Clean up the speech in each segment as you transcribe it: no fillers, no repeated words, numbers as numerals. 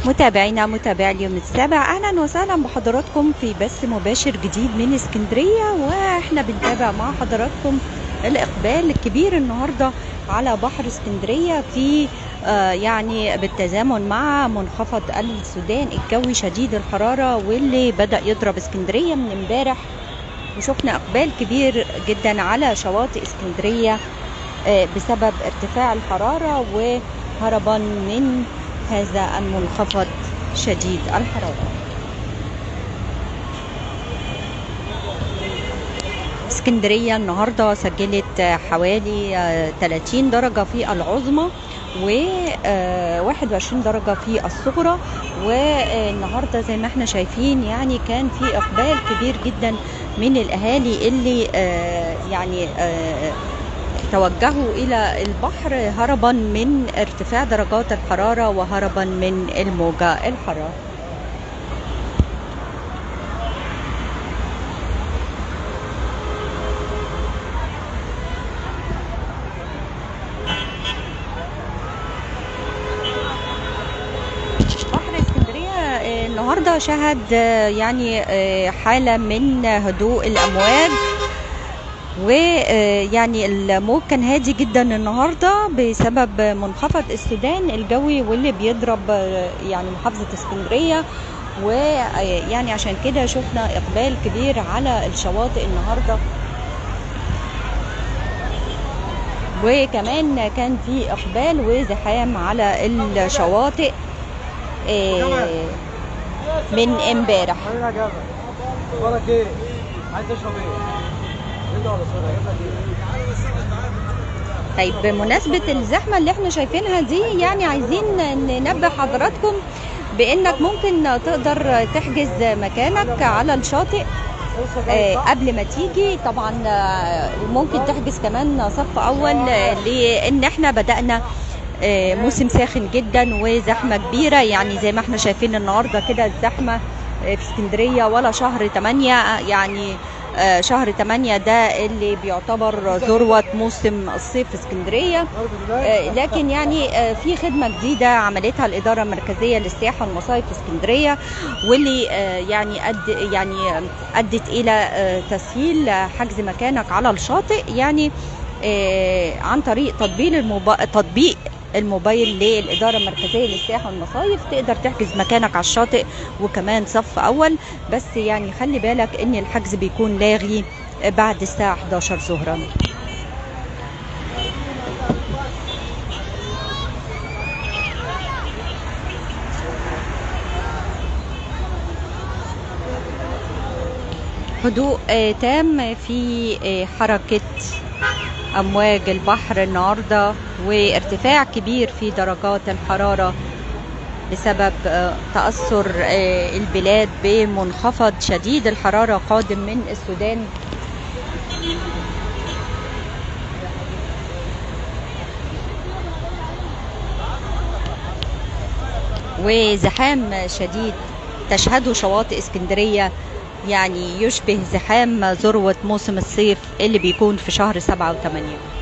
متابعينا متابعي اليوم السابع، اهلا وسهلا بحضراتكم في بث مباشر جديد من اسكندريه، واحنا بنتابع مع حضراتكم الاقبال الكبير النهارده على بحر اسكندريه في يعني بالتزامن مع منخفض السودان الجوي شديد الحراره واللي بدا يضرب اسكندريه من امبارح، وشفنا اقبال كبير جدا على شواطئ اسكندريه بسبب ارتفاع الحراره وهربا من هذا المنخفض شديد الحرارة. اسكندرية النهاردة سجلت حوالي 30 درجة في العظمى و21 درجة في الصغرى، والنهاردة زي ما احنا شايفين يعني كان في إقبال كبير جدا من الأهالي اللي يعني توجهوا إلى البحر هربا من ارتفاع درجات الحرارة وهربا من الموجة الحارة. بحر اسكندرية النهاردة شهد يعني حالة من هدوء الأمواج، ويعني الموج كان هادي جدا النهارده بسبب منخفض السودان الجوي واللي بيضرب يعني محافظه اسكندريه، ويعني عشان كده شفنا اقبال كبير على الشواطئ النهارده، وكمان كان في اقبال وزحام على الشواطئ من امبارح. طيب بمناسبة الزحمة اللي احنا شايفينها دي، يعني عايزين ننبه حضراتكم بانك ممكن تقدر تحجز مكانك على الشاطئ قبل ما تيجي. طبعا ممكن تحجز كمان صف اول، لان احنا بدأنا موسم ساخن جدا وزحمة كبيرة، يعني زي ما احنا شايفين النهاردة كده الزحمة في اسكندرية ولا شهر 8، يعني شهر 8 ده اللي بيعتبر ذروة موسم الصيف في اسكندرية، لكن يعني في خدمة جديدة عملتها الإدارة المركزية للسياحة والمصايف في اسكندرية، واللي يعني أدت إلى تسهيل حجز مكانك على الشاطئ، يعني عن طريق تطبيق الموبايل للإدارة المركزية للسياحة والمصايف تقدر تحجز مكانك على الشاطئ وكمان صف أول. بس يعني خلي بالك إن الحجز بيكون لاغي بعد الساعة 11 ظهرا. هدوء تام في حركة أمواج البحر النهارده، وارتفاع كبير في درجات الحرارة بسبب تأثر البلاد بمنخفض شديد الحرارة قادم من السودان. وزحام شديد تشهده شواطئ اسكندرية، يعني يشبه زحام ذروة موسم الصيف اللي بيكون في شهر 7 و8.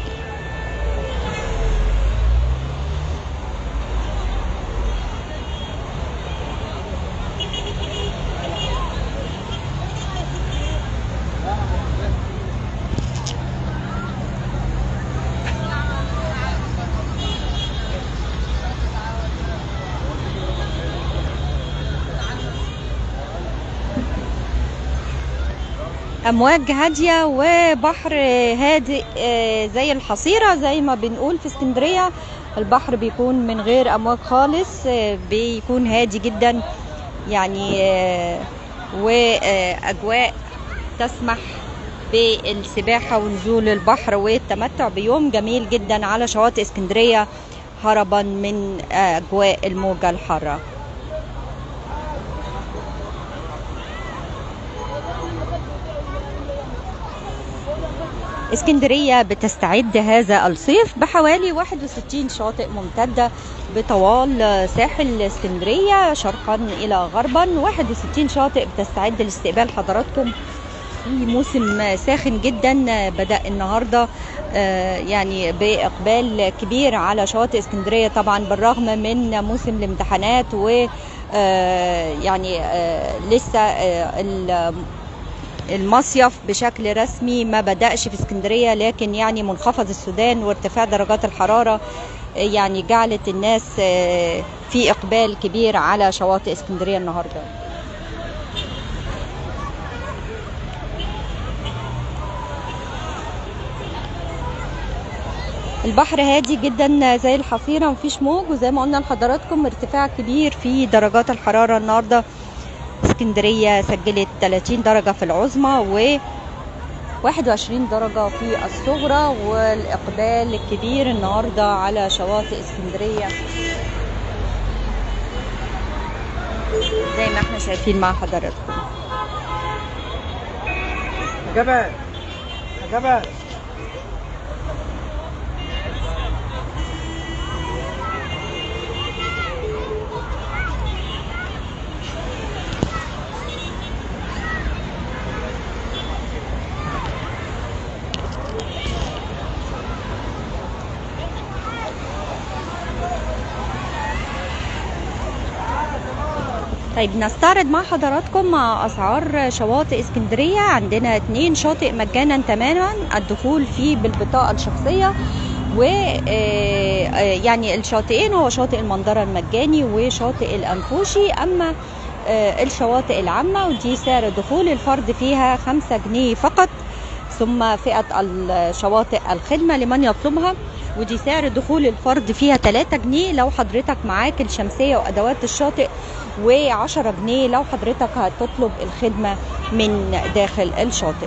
امواج هاديه وبحر هادئ زي الحصيره زي ما بنقول في اسكندريه. البحر بيكون من غير امواج خالص، بيكون هادي جدا يعني، واجواء تسمح بالسباحه ونزول البحر والتمتع بيوم جميل جدا على شواطئ اسكندريه هربا من اجواء الموجه الحاره. اسكندرية بتستعد هذا الصيف بحوالي 61 شاطئ ممتدة بطوال ساحل اسكندرية شرقا إلى غربا. 61 شاطئ بتستعد لاستقبال حضراتكم في موسم ساخن جدا بدأ النهارده يعني بإقبال كبير على شواطئ اسكندرية، طبعا بالرغم من موسم الامتحانات و يعني لسه المصيف بشكل رسمي ما بدأش في اسكندرية، لكن يعني منخفض السودان وارتفاع درجات الحرارة يعني جعلت الناس في إقبال كبير على شواطئ اسكندرية النهارده. البحر هادي جدا زي الحصيرة، مفيش موج، وزي ما قلنا لحضراتكم ارتفاع كبير في درجات الحرارة النهارده. اسكندرية سجلت 30 درجة في العظمى و 21 درجة في الصغرى، والإقبال الكبير النهارده على شواطئ اسكندرية زي ما احنا شايفين مع حضراتكم. جبل جبل طيب نستعرض مع حضراتكم أسعار شواطئ اسكندرية. عندنا 2 شاطئ مجانا تماما الدخول فيه بالبطاقة الشخصية، و يعني الشاطئين هو شاطئ المنظرة المجاني وشاطئ الأنفوشي. أما الشواطئ العامة ودي سعر الدخول الفرد فيها 5 جنيه فقط، ثم فئة الشواطئ الخدمة لمن يطلبها ودي سعر دخول الفرد فيها 3 جنيه لو حضرتك معاك الشمسية وأدوات الشاطئ، و10 جنيه لو حضرتك هتطلب الخدمة من داخل الشاطئ.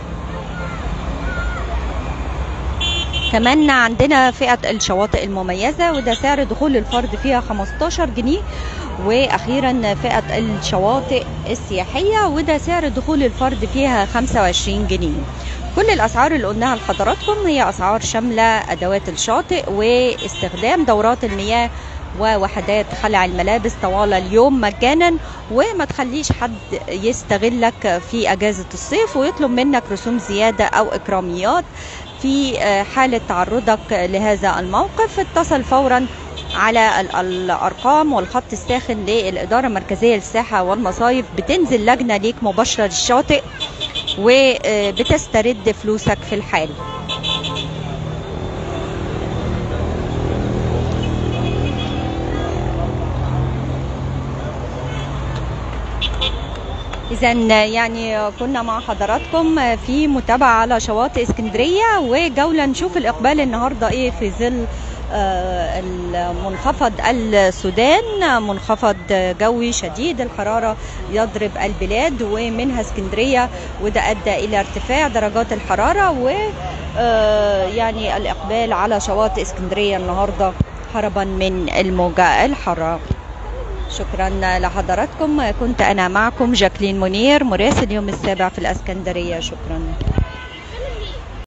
كمان عندنا فئة الشواطئ المميزة وده سعر دخول الفرد فيها 15 جنيه، واخيرا فئة الشواطئ السياحية وده سعر دخول الفرد فيها 25 جنيه. كل الاسعار اللي قلناها لحضراتكم هي اسعار شاملة ادوات الشاطئ واستخدام دورات المياه ووحدات خلع الملابس طوال اليوم مجانا، وما تخليش حد يستغلك في اجازة الصيف ويطلب منك رسوم زيادة او اكراميات. في حالة تعرضك لهذا الموقف اتصل فورا على الأرقام والخط الساخن للإدارة المركزية للسياحة والمصايف، بتنزل لجنة ليك مباشرة للشاطئ وبتسترد فلوسك في الحال. إذا يعني كنا مع حضراتكم في متابعة على شواطئ اسكندرية وجولة نشوف الإقبال النهاردة إيه في ظل المنخفض السودان، منخفض جوي شديد الحرارة يضرب البلاد ومنها اسكندرية، وده أدى إلى ارتفاع درجات الحرارة و يعني الإقبال على شواطئ اسكندرية النهاردة هربا من الموجة الحارة. شكرا لحضراتكم، كنت أنا معكم جاكلين منير مراسل يوم السابع في الإسكندرية. شكرا.